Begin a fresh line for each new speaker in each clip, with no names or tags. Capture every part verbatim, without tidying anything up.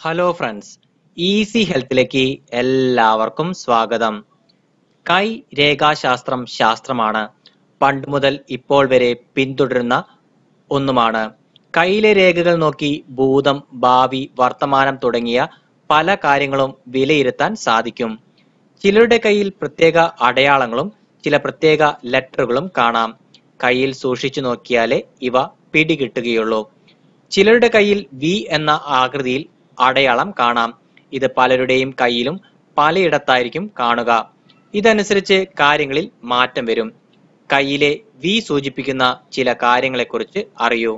Hello friends, easy ഹെൽത്തിലേക്ക് എല്ലാവർക്കും സ്വാഗതം. കൈ രേഖാശാസ്ത്രം ശാസ്ത്രമാണ്. പണ്ട് മുതൽ ഇപ്പോൾ വരെ പിന്തുടരുന്ന ഒന്നുമാണ്. കൈയിലെ രേഖകൾ നോക്കി ഭൂതം, ഭാവി, വർത്തമാനം തുടങ്ങിയ പല കാര്യങ്ങളും വിലയിരുത്താൻ സാധിക്കും. ചിലരുടെ കയ്യിൽ പ്രത്യേക അടയാളങ്ങളും ചില പ്രത്യേക ലെറ്ററുകളും കാണാം. കയ്യിൽ സൂക്ഷിച്ചു നോക്കിയാലേ ഇവ പിടികിട്ടുകയുള്ളൂ. ചിലരുടെ കയ്യിൽ വി എന്ന ആകൃതിയിൽ അടയാളം കാണാം. ഇത് പലരുടെയും കയ്യിലും പലയിടത്തായിരിക്കും കാണുക. ഇതനുസരിച്ച് കാര്യങ്ങളിൽ മാറ്റം വരും. കയ്യിലെ വി സൂചിപ്പിക്കുന്ന ചില കാര്യങ്ങളെക്കുറിച്ച് അറിയൂ.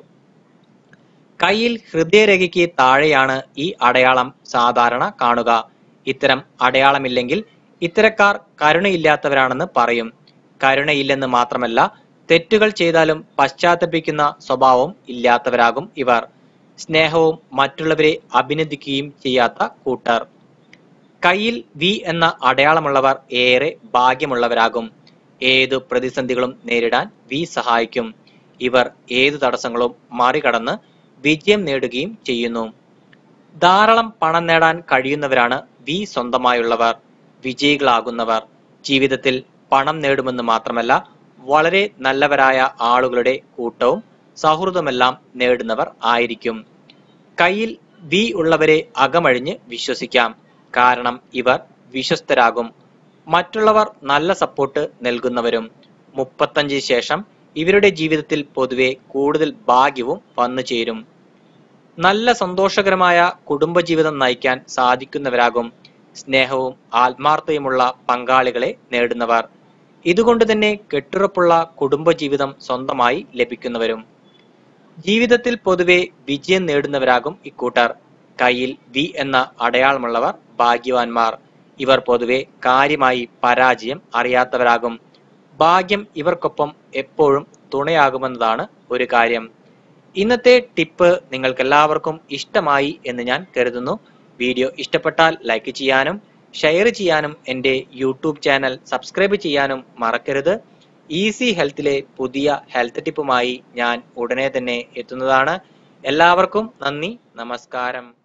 കയ്യിൽ ഹൃദയരേഖയ്ക്ക് താഴെയാണ് ഈ അടയാളം സാധാരണ കാണുക. ഇത്തരം അടയാളമില്ലെങ്കിൽ ഇത്തരക്കാർ കരുണയില്ലാത്തവരാണെന്ന് പറയും. കരുണയില്ലെന്ന് മാത്രമല്ല, തെറ്റുകൾ ചെയ്താലും പശ്ചാത്തപിക്കുന്ന സ്വഭാവം ഇല്ലാത്തവരാകും ഇവർ. സ്നേഹവും മറ്റുള്ളവരെ അഭിനന്ദിക്കുകയും ചെയ്യാത്ത കൂട്ടർ. കയ്യിൽ വി എന്ന അടയാളമുള്ളവർ ഏറെ ഭാഗ്യമുള്ളവരാകും. ഏതു പ്രതിസന്ധികളും നേരിടാൻ വി സഹായിക്കും. ഇവർ ഏതു തടസ്സങ്ങളും മറികടന്ന് വിജയം നേടുകയും ചെയ്യുന്നു. ധാരാളം പണം നേടാൻ കഴിയുന്നവരാണ് വി സ്വന്തമായുള്ളവർ. വിജയികളാകുന്നവർ ജീവിതത്തിൽ പണം നേടുമെന്ന് മാത്രമല്ല, വളരെ നല്ലവരായ ആളുകളുടെ കൂട്ടവും സൗഹൃദമെല്ലാം നേടുന്നവർ ആയിരിക്കും. കയ്യിൽ വി ഉള്ളവരെ അകമഴിഞ്ഞ് വിശ്വസിക്കാം. കാരണം ഇവർ വിശ്വസ്തരാകും. മറ്റുള്ളവർ നല്ല സപ്പോർട്ട് നൽകുന്നവരും. മുപ്പത്തഞ്ചിന് ശേഷം ഇവരുടെ ജീവിതത്തിൽ പൊതുവെ കൂടുതൽ ഭാഗ്യവും വന്നു ചേരും. നല്ല സന്തോഷകരമായ കുടുംബജീവിതം നയിക്കാൻ സാധിക്കുന്നവരാകും. സ്നേഹവും ആത്മാർത്ഥതയുമുള്ള പങ്കാളികളെ നേടുന്നവർ. ഇതുകൊണ്ട് തന്നെ കെട്ടുറപ്പുള്ള കുടുംബജീവിതം സ്വന്തമായി ലഭിക്കുന്നവരും. ജീവിതത്തിൽ പൊതുവെ വിജയം നേടുന്നവരാകും ഇക്കൂട്ടർ. കയ്യിൽ വി എന്ന അടയാളമുള്ളവർ ഭാഗ്യവാന്മാർ. ഇവർ പൊതുവെ കാര്യമായി പരാജയം അറിയാത്തവരാകും. ഭാഗ്യം ഇവർക്കൊപ്പം എപ്പോഴും തുണയാകുമെന്നതാണ് ഒരു കാര്യം. ഇന്നത്തെ ടിപ്പ് നിങ്ങൾക്കെല്ലാവർക്കും ഇഷ്ടമായി എന്ന് ഞാൻ കരുതുന്നു. വീഡിയോ ഇഷ്ടപ്പെട്ടാൽ ലൈക്ക് ചെയ്യാനും ഷെയർ ചെയ്യാനും എൻ്റെ യൂട്യൂബ് ചാനൽ സബ്സ്ക്രൈബ് ചെയ്യാനും മറക്കരുത്. ഈസി ഹെൽത്തിലെ പുതിയ ഹെൽത്ത് ടിപ്പുമായി ഞാൻ ഉടനെ തന്നെ എത്തുന്നതാണ്. എല്ലാവർക്കും നന്ദി, നമസ്കാരം.